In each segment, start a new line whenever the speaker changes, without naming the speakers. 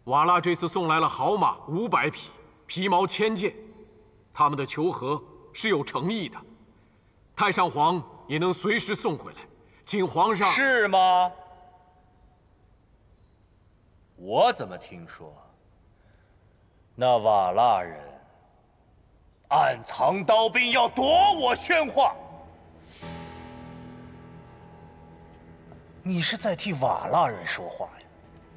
瓦剌这次送来了好马500匹，皮毛1000件，他们的求和是有诚意的。太上皇也能随时送回来，请皇上。
是吗？我怎么听说，那瓦剌人暗藏刀兵，要夺我宣化？你是在替瓦剌人说话呀？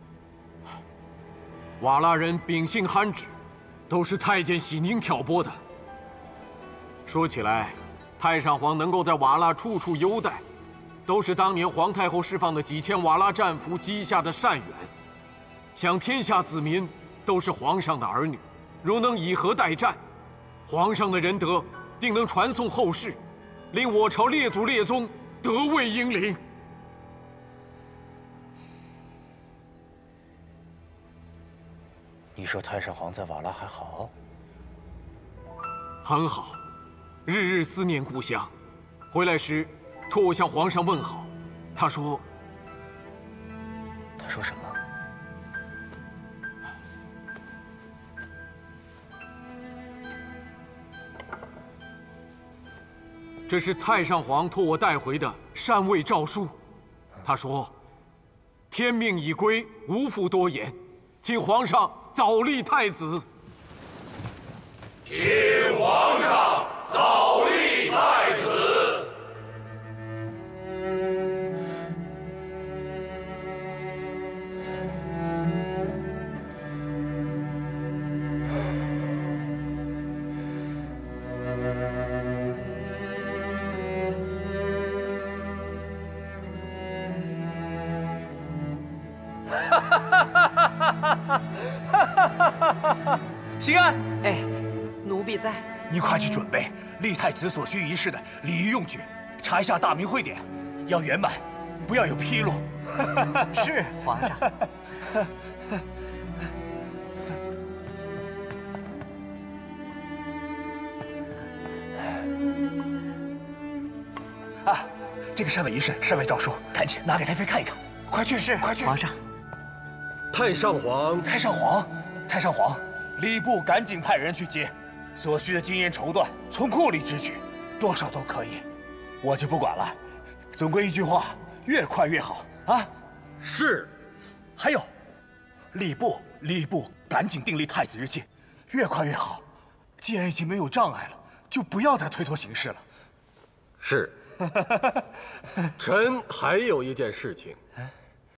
瓦剌人秉性憨直，都是太监喜宁挑拨的。说起来，太上皇能够在瓦剌处处优待，都是当年皇太后释放的几千瓦剌战俘积下的善缘。想天下子民都是皇上的儿女，若能以和待战，皇上的仁德定能传颂后世，令我朝列祖列宗得位英灵。
你说太上皇在瓦剌还好？
很好，日日思念故乡。回来时，托我向皇上问好。他说：“
他说什么？”
这是太上皇托我带回的禅位诏书。他说：“天命已归，无复多言，请皇上。” 早立太子，
请皇上早立太子。
兴安，
哎，奴婢在。
你快去准备立太子所需仪式的礼仪用具，查一下大明会典，要圆满，不要有纰漏。
是皇上。
啊，这个禅位仪式、禅位诏书，赶紧拿给太妃看一看。快去，是，快去。
皇上，
太上皇，
太上皇，太上皇。 礼部赶紧派人去接，所需的金银绸缎从库里支取，多少都可以，我就不管了。总归一句话，越快越好啊！
是。
还有，礼部赶紧订立太子日期，越快越好。既然已经没有障碍了，就不要再推脱形式了。
是。臣还有一件事情。